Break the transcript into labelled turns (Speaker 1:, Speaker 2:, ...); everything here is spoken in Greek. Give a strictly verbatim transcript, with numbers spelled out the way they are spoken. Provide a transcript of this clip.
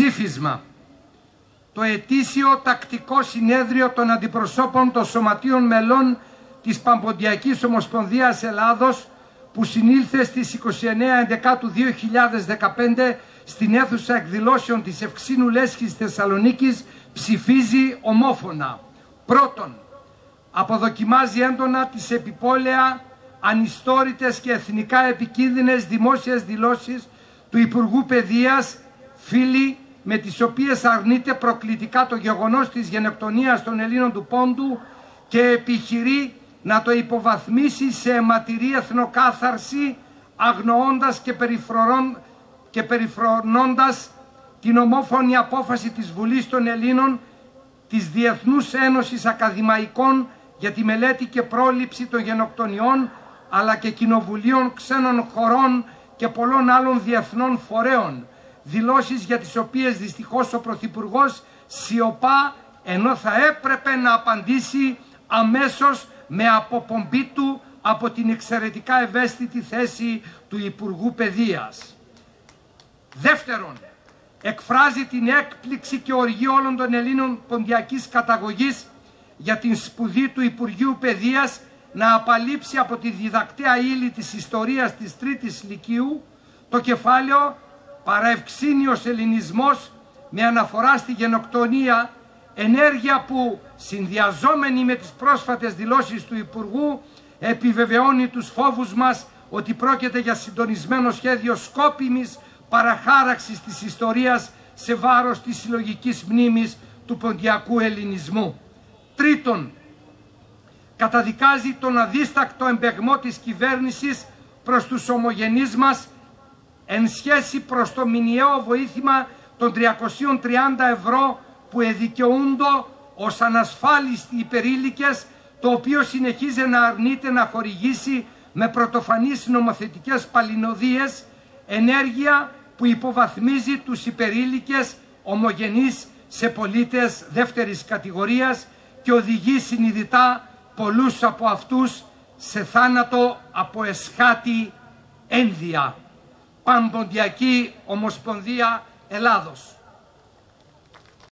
Speaker 1: Ψήφισμα. Το ετήσιο τακτικό συνέδριο των αντιπροσώπων των σωματείων μελών της Παμποντιακής Ομοσπονδίας Ελλάδος, που συνήλθε στις είκοσι εννέα Ενδεκάτου δύο χιλιάδες δεκαπέντε στην αίθουσα εκδηλώσεων της Ευξήνου Λέσχης Θεσσαλονίκης, ψηφίζει ομόφωνα. Πρώτον, αποδοκιμάζει έντονα τις επιπόλαια, ανιστόρητες και εθνικά επικίνδυνες δημόσιες δηλώσεις του Υπουργού Παιδείας, φίλοι, με τις οποίες αρνείται προκλητικά το γεγονός της γενοκτονίας των Ελλήνων του Πόντου και επιχειρεί να το υποβαθμίσει σε αιματηρή εθνοκάθαρση, αγνοώντας και, και περιφρονώντας την ομόφωνη απόφαση της Βουλής των Ελλήνων, της Διεθνούς Ένωσης Ακαδημαϊκών για τη μελέτη και πρόληψη των γενοκτονιών, αλλά και κοινοβουλίων ξένων χωρών και πολλών άλλων διεθνών φορέων, δηλώσεις για τις οποίες δυστυχώς ο Πρωθυπουργός σιωπά, ενώ θα έπρεπε να απαντήσει αμέσως με αποπομπή του από την εξαιρετικά ευαίσθητη θέση του Υπουργού Παιδείας. Δεύτερον, εκφράζει την έκπληξη και οργή όλων των Ελλήνων ποντιακής καταγωγής για την σπουδή του Υπουργείου Παιδείας να απαλείψει από τη διδακτέα ύλη της ιστορίας της Τρίτης Λυκείου το κεφάλαιο «Παραευξήνιος Ελληνισμός» με αναφορά στη γενοκτονία, ενέργεια που, συνδυαζόμενη με τις πρόσφατες δηλώσεις του Υπουργού, επιβεβαιώνει τους φόβους μας ότι πρόκειται για συντονισμένο σχέδιο σκόπιμης παραχάραξης της ιστορίας σε βάρος της συλλογικής μνήμης του ποντιακού ελληνισμού. Τρίτον, καταδικάζει τον αδίστακτο εμπεγμό της κυβέρνησης προς τους ομογενείς μας εν σχέση προς το μηνιαίο βοήθημα των τριακοσίων τριάντα ευρώ που εδικαιούντο ως ανασφάλιστοι υπερήλικες, το οποίο συνεχίζει να αρνείται να χορηγήσει με πρωτοφανείς νομοθετικές παλινοδίες, ενέργεια που υποβαθμίζει τους υπερήλικες ομογενείς σε πολίτες δεύτερης κατηγορίας και οδηγεί συνειδητά πολλούς από αυτούς σε θάνατο από εσχάτη ένδια. Παμποντιακή Ομοσπονδία Ελλάδος.